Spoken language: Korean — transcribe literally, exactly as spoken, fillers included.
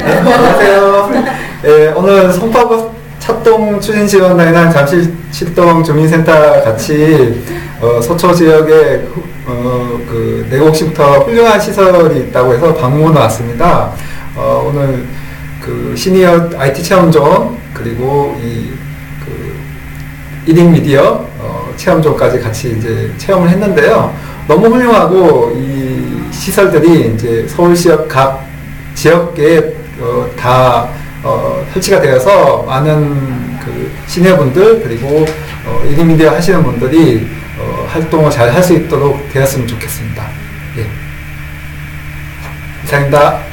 네, 안녕하세요. 네, 오늘 송파구 찻동 추진지원단이랑 잠실칠동 주민센터 같이 어, 소초 지역에 어, 그 내곡시부터 훌륭한 시설이 있다고 해서 방문 왔습니다. 어, 오늘 그 시니어 아이티 체험존 그리고 이 그 일 인 미디어 어, 체험존까지 같이 이제 체험을 했는데요. 너무 훌륭하고 이 시설들이 이제 서울시역 각 지역에 어, 다 어, 설치가 되어서 많은 그 시니어분들 그리고 어, 일 인 미디어 하시는 분들이 어, 활동을 잘 할 수 있도록 되었으면 좋겠습니다. 예. 이상입니다.